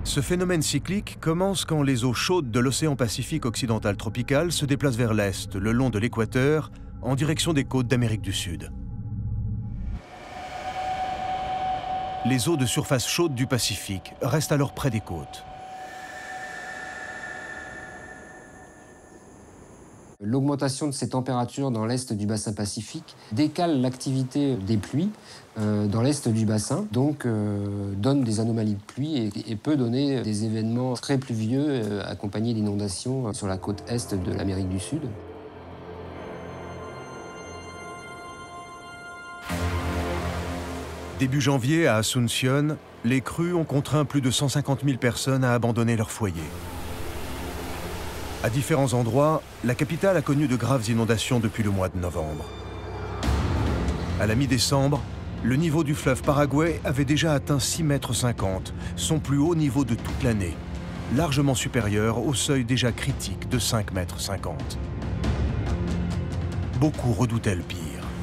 Ce phénomène cyclique commence quand les eaux chaudes de l'océan Pacifique occidental tropical se déplacent vers l'est, le long de l'équateur, en direction des côtes d'Amérique du Sud. Les eaux de surface chaude du Pacifique restent alors près des côtes. L'augmentation de ces températures dans l'est du bassin pacifique décale l'activité des pluies dans l'est du bassin, donc donne des anomalies de pluie et peut donner des événements très pluvieux accompagnés d'inondations sur la côte est de l'Amérique du Sud. Début janvier, à Asunción, les crues ont contraint plus de 150 000 personnes à abandonner leur foyer. À différents endroits, la capitale a connu de graves inondations depuis le mois de novembre. À la mi-décembre, le niveau du fleuve Paraguay avait déjà atteint 6,50 mètres, son plus haut niveau de toute l'année, largement supérieur au seuil déjà critique de 5,50 mètres. Beaucoup redoutaient le pire.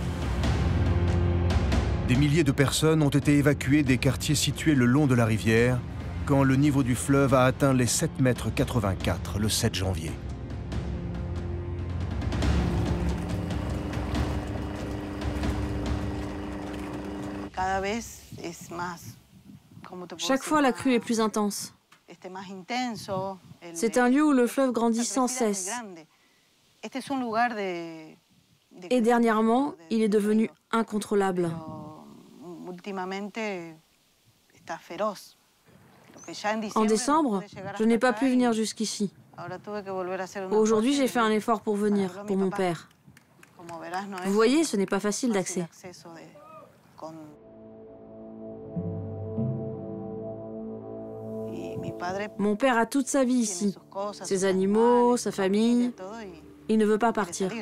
Des milliers de personnes ont été évacuées des quartiers situés le long de la rivière quand le niveau du fleuve a atteint les 7,84 mètres le 7 janvier. Chaque fois, la crue est plus intense. C'est un lieu où le fleuve grandit sans cesse. Et dernièrement, il est devenu incontrôlable. En décembre, je n'ai pas pu venir jusqu'ici. Aujourd'hui, j'ai fait un effort pour venir, pour mon père. Vous voyez, ce n'est pas facile d'accès. Mon père a toute sa vie ici, ses animaux, sa famille. Il ne veut pas partir.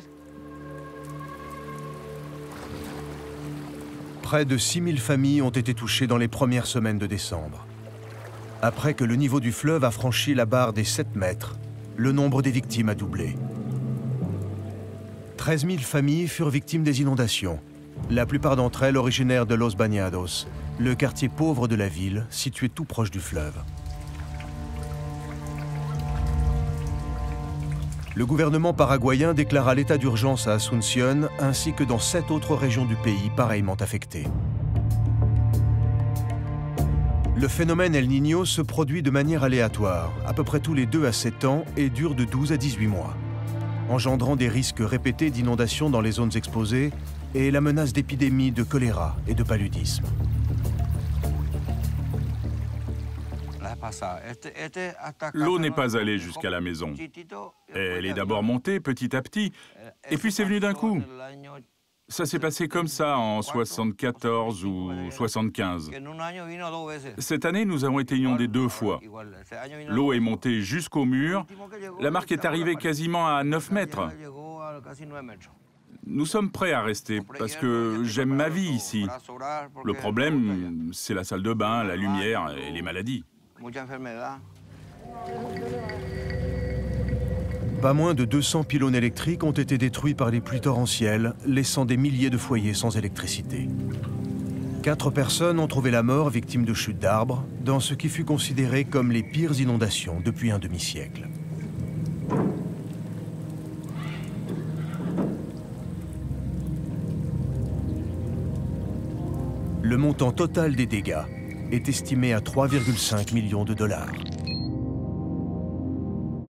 Près de 6 000 familles ont été touchées dans les premières semaines de décembre. Après que le niveau du fleuve a franchi la barre des 7 mètres, le nombre des victimes a doublé. 13 000 familles furent victimes des inondations, la plupart d'entre elles originaires de Los Bañados, le quartier pauvre de la ville, situé tout proche du fleuve. Le gouvernement paraguayen déclara l'état d'urgence à Asunción ainsi que dans 7 autres régions du pays pareillement affectées. Le phénomène El Niño se produit de manière aléatoire, à peu près tous les 2 à 7 ans et dure de 12 à 18 mois, engendrant des risques répétés d'inondations dans les zones exposées et la menace d'épidémies de choléra et de paludisme. L'eau n'est pas allée jusqu'à la maison. Elle est d'abord montée petit à petit, et puis c'est venu d'un coup. Ça s'est passé comme ça en 74 ou 75. Cette année, nous avons été inondés 2 fois. L'eau est montée jusqu'au mur. La marque est arrivée quasiment à 9 mètres. Nous sommes prêts à rester parce que j'aime ma vie ici. Le problème, c'est la salle de bain, la lumière et les maladies. Pas moins de 200 pylônes électriques ont été détruits par les pluies torrentielles, laissant des milliers de foyers sans électricité. 4 personnes ont trouvé la mort victimes de chutes d'arbres, dans ce qui fut considéré comme les pires inondations depuis un demi-siècle. Le montant total des dégâts est estimé à 3,5 millions de dollars.